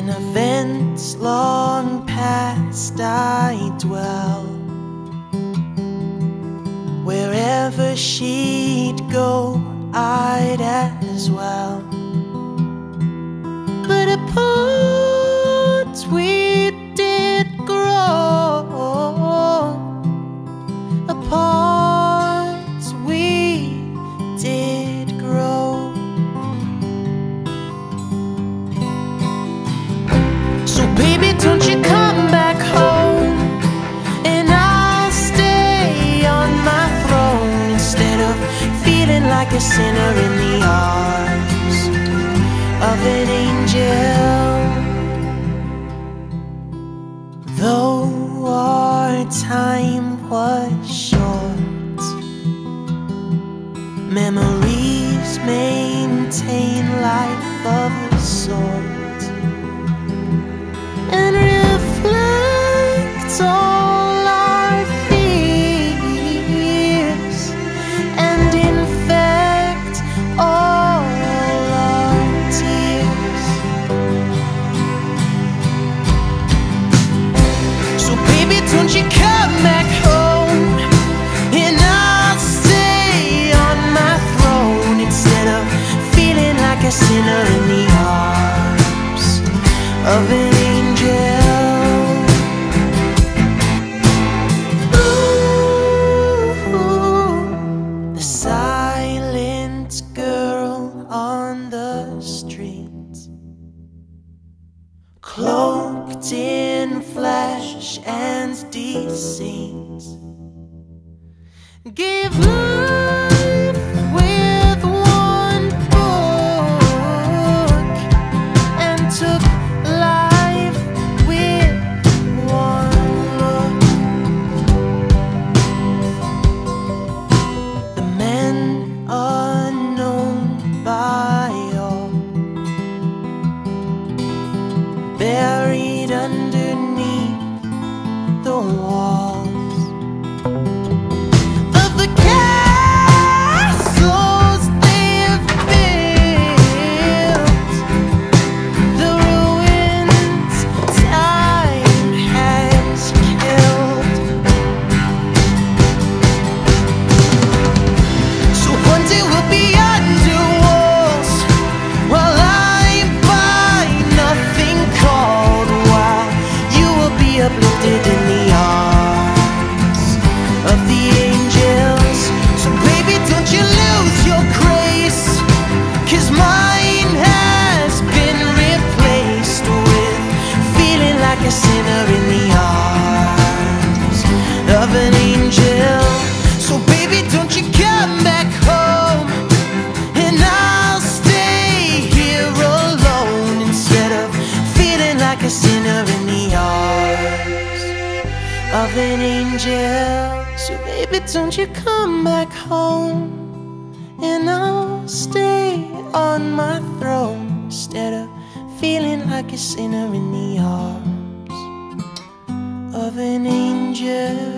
In events long past I dwell. Wherever she'd go, I'd as well. But apart we did grow, apart we did grow. So baby, don't you come back home, and I'll stay on my throne instead of feeling like a sinner in the arms of an angel. Though our time was short, memories maintain life of a sort, and reflect all our fears, and infect all our tears. So baby, don't you come back home, and I'll stay on my throne instead of feeling like a sinner in the arms of an angel. Ooh, the silent girl on the street, cloaked in flesh and deceit, gave life with one book and took life with one look. The men unknown by all, buried underneath the walls of the castles they've built, the ruins time has killed. So one day we'll be under walls, while I'm by nothing called, while you will be uplifted in the arms of the angels. So baby, don't you lose your grace, 'cause mine has been replaced with feeling like a sinner in the arms of an angel. So baby, don't you come back home, and I'll stay here alone instead of feeling like a sinner in the arms of an angel. So baby, don't you come back home, and I'll stay on my throne instead of feeling like a sinner in the arms of an angel.